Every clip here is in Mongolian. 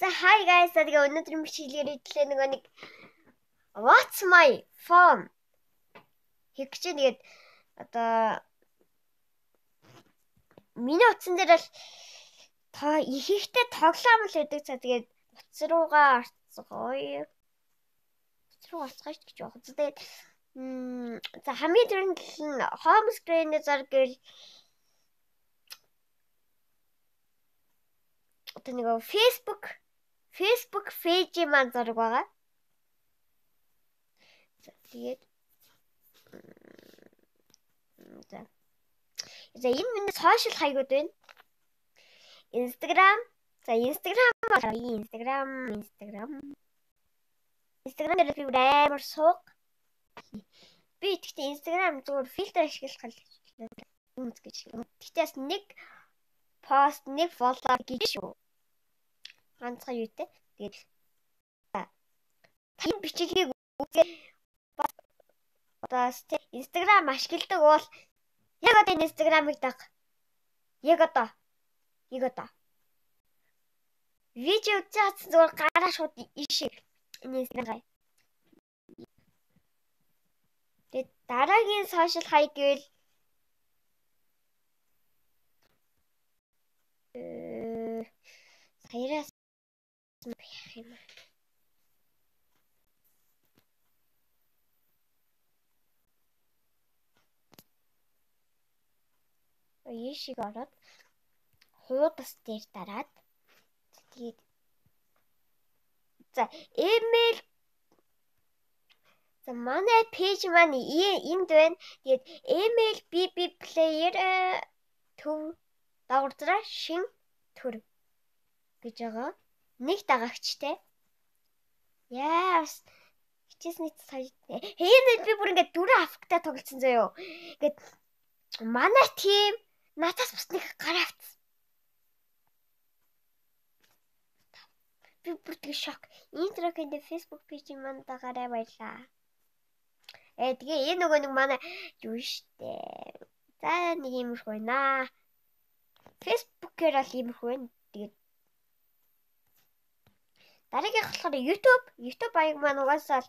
За hi guys, тэгээ өнөөдрийн бичлэгээр идлээ нөгөө нэг What's my phone хийх гэж тэгээд одоо миний утсан дээр л та ихэнхдээ тоглоом л өгдөг. За тэгээд утас руугаа орцгоё. Утас руу орцгоё гэж яах вэ? Тэгээд за хамгийн түрүүнд нь home screen-ээр заргал одоо нөгөө Facebook page маань зараг байгаа. За тэгээд за энэ миний social хаягууд байна. Instagram. За Instagram дээр би амар сууг. Би тэгтээ Instagram зүгээр фильтр ашиглах юм гэж. Тэгтээ бас нэг пост, нэг фоллоу гэж шүү. Ганцхан юутэй. Тэгээд тань бичлэгийг үзээ одоо Instagram ашигладаг бол яг одоо энэ Instagram-ыг даг. Яг одоо. Видео үзээд зүгээр гараа шууд ишиг энэ Instagram. Тэгээд дараагийн social хаяг гэвэл саяраас байх юм аа. Ишиг ороод хуудас дээр дараад тэгээд за email за манай пэйж маань энд байна. Тэгээд email bb player төв дагуулзраа шин төр гэж байгаа. Нэг дагагчтай. Яас хичээсний сая хээгээд би бүр ингээд дөрөв авахтай тоглосон заяо. Ингээд манай тим надаас бас нэг гараа авчихсан. Би бүр тэг шок. Интрокэнд Facebook пэйж маань дагараа баярлаа. Тэгээ энэ нөгөө нэг манай юу штэ. За нэг иймэрхүү байна. Facebook-ээр бол иймэрхүү байна. Тэгээд дараагийн болохоор YouTube баяг маань угаасаа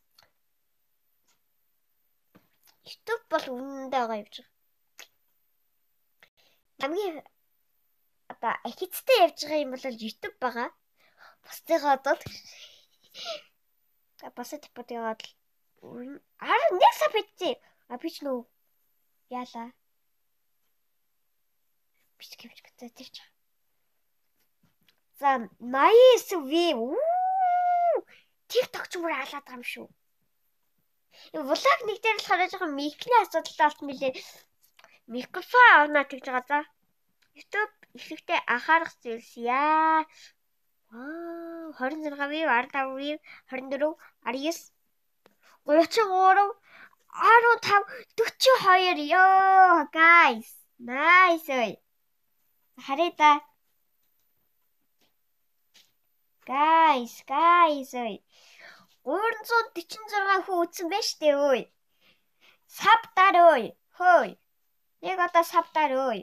YouTube бол үнэндээ байгаа явж байгаа. Хамгийн одоо ахицтай явж байгаа юм бол YouTube байгаа. Бусдыгаа одоо босоо типотойгоод 11 сар битээ. Би ч нөө яалаа. Бич гэдэг тийч. За 89V. TikTok ч бүр алаад байгаа юм шүү. Влог нэг дээр болохоор жоохон микрофоны асуудалтай болт мөлий. Микрофон авна гэж байгаа за. YouTube ихэнхдээ анхаарах зүйлс яа. 26V, 15V, 24, 19, 33, 15, 42 ёо guys. Nice ой. Харъя да. Guys ой. 346 хүн үзсэн байж тээ ой. Сабдар ой. Хөөй. Яг одоо сабдар ой.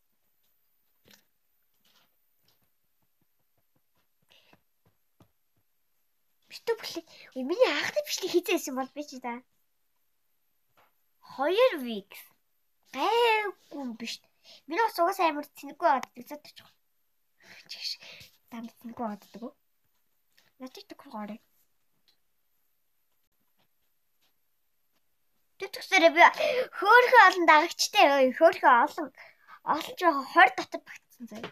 Битүү бүлэг. Ой миний анхны бичлэг хийжсэн бол би чи да. 2 week. Гайгүй биш. Миний бас угаасаа амар тэнэггүй байгаад үзээд очих. Чиш. Дам тэнэггүй байгаад үү? Натик төгрөгөөрэй. Тэтгэсээрээ би хөөхөн олон дагагчтай ой. Хөөхөн олон жоо 20 дотор багтсан заяа.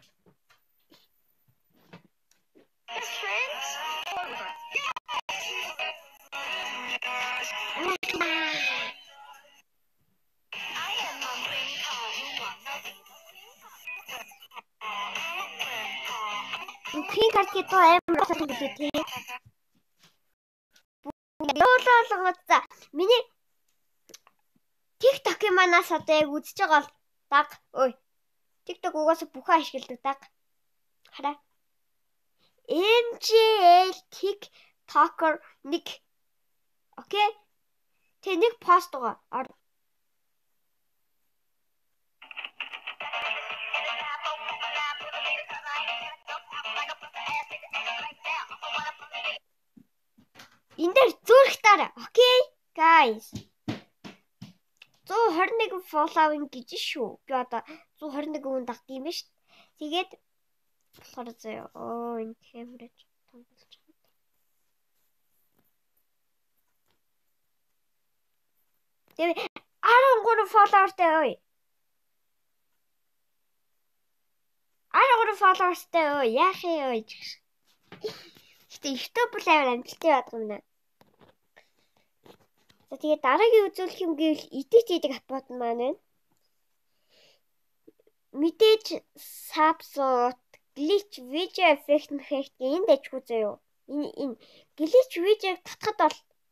Пин картки то амар сайн билээ тий. Ёолоолгоо за миний TikTok-ийн манаас одоо яг үзэж байгаа бол даг. Ой. TikTok угаасаа бүхэн ашигладаг даг. Хараа. MJL TikToker нэг. Окей. Тэ нэг пост байгаа. энэ дээр зүрхтаараа. Окей, guys. 121 фоллоуинг гэж шүү. Би одоо 121 хүн дагдаг юм биш. Тэгээд болохоор заяа. Энэ камераж том болж байгаа. Тэгээд 13 фолловертай ой. 13 фолловертай ой. Яах юм ой. Гэтэ YouTube л амар амжилттай байдаг юм нэ. За тэгээд дараагийн үзүүлэх юм гэвэл edit хийдэг аппарат маань байна. Мэдээж subsort, glitch, video effect энэ дэжгүй заяа. Энэ glitch video-г татхад бол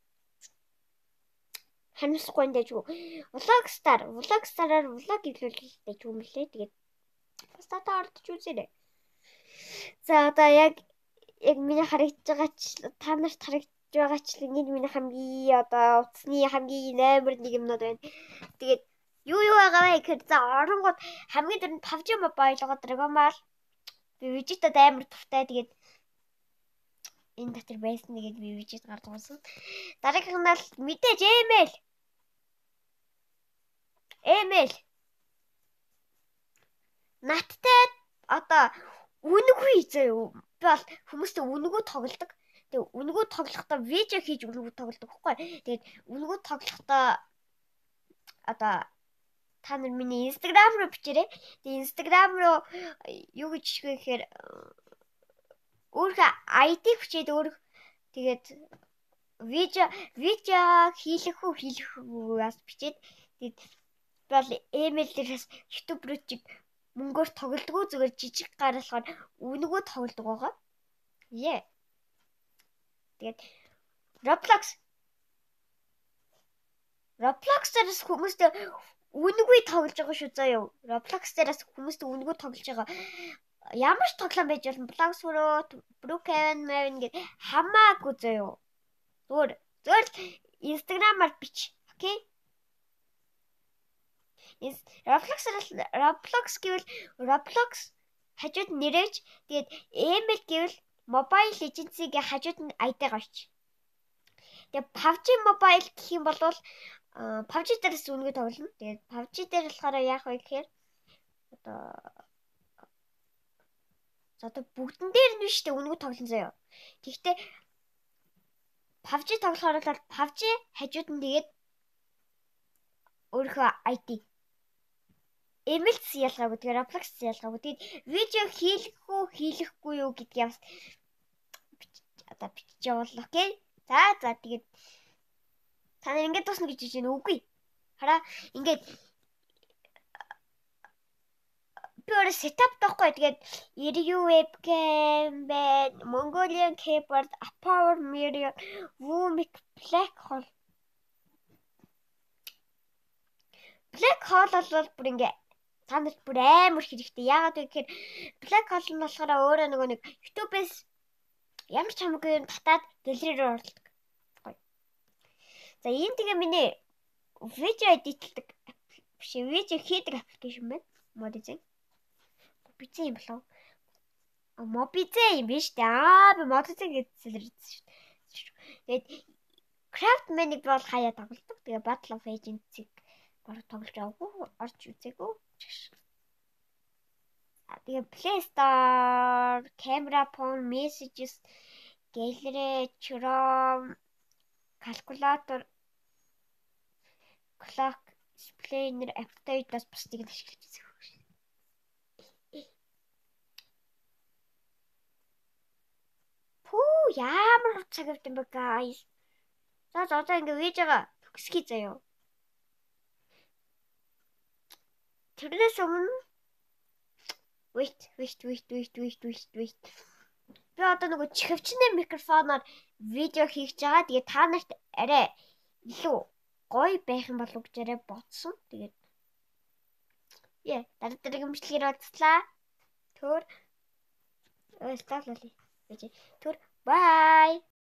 ханиусахгүй энэ дэжгүй. Vlogstar-аар влог хийлгүүлэх дэжгүй юм лээ. Тэгээд бас та ордож үзээрэй. За одоо яг миний харагдж байгаа та нарт харагдж байгаа ч л энэ миний хамгийн одоо утасны хамгийн номер 1 юмнууд байна. Тэгээд юу байгаа вэ гэхээр за оронгууд хамгийн дөрөнд PUBG Mobile байгаа Dragon Ball. Би видеотод амар дуртай. Тэгээд энэ дотор байсан нэгэд би видеот гардаг болсон. Дараагийнх нь л мэдээж email. Наттай одоо үнэгүй заяа. Би бол хүмүүстэй үнэгүй тоглодог. Тэгээ үнэгүй тоглохдоо видео хийж үнэгүй тоглодог байхгүй. Тэгээд үнэгүй тоглохдоо одоо та нар миний Instagram руу бичээрэй. Тэгээ Instagram руу юу гэж хийх вэ гэхээр өөрийнхөө ID хүчээд тэгээд видео хийлэхгүй бас бичээд тэгээд бол email дээрээс YouTube руу чиг мөнгөөр тоглодгоо зүгээр жижиг гаргалахаар үнэгүй тоглодог байгаа. Тэгээд Roblox дээрээс хүмүүстэй үнэгүй тоглож байгаа шүү заяа. Roblox дээрээс хүмүүстэй үнэгүй тоглож байгаа. Ямар ч тоглоом байж болно. Bloxroot, Broken Man гэдэг хамаагүй заяа. Зүгээр Instagram-аар бич. Окей? Roblox гэвэл Roblox хажууд нэрэж тэгээд email гэвэл Mobile Legends-ийн хажууд нь ID гарч. Тэгээд PUBG Mobile гэх юм бол PUBG дээрээс үнэгүй тоглоно. Тэгээд PUBG дээр болохоор яах вэ гэхээр одоо бүгдэн дээр нь биш үү үнэгүй тоглоно заяа. Гэхдээ PUBG тоглохоор бол PUBG хажууд нь тэгээд өөрийнхөө ID email ялгаагүй тэгээд Roblox ялгаагүй тэгээд видео хийлэхгүй юу гэдгийг бас одоо бичиж явуул окей. За тэгээд та нар ингэж дуусна гэж байна үгүй. Хараа ингэж би өөрөө setup таахгүй тэгээд RU webcam байна, Mongolian keyboard, Power Mirror, Vmic, Black Hole бол бүр ингэ та нарт бүр амар хэрэгтэй. Яагаад вэ гэхээр Black Hole нь болохоор өөрөө нэг YouTube-ээс ямар ч хамаагүй юм татаад гэлери рүү оруулдаг. Гоё. За энэ тэгээ миний видео эдитлдэг биш видео хийдэг аппликейшн байна. Mobizzen. Mobizzen юм болов? Mobizzen юм биш үү? Би Mobizzen гэж зэлэрсэн шүү. Тэгээд Craftman-ыг бол хаяа тоглодог. Тэгээ Battle of Agents-ийг баг тоглож байгаагүй орж үзээгүй. Тэгээ Play Store, Camera Phone, Messages, Gallery, Chrome, Calculator, Clock, Explainer, Aptoide-аас бусдыг нь ашиглаж үзэх. Ямар цаг авт юм бэ guys. За одоо ингэ видеого төгсгий заяа. Тэрнээс өмнө wait. Би одоо нөгөө чихвчний микрофоноор видео хийж байгаа. Тэгээ та нарт арай илүү гоё байх юм болов гэж арай бодсон. Тэгээд дараагийн бичлэгээр уулзлаа. Төр бай.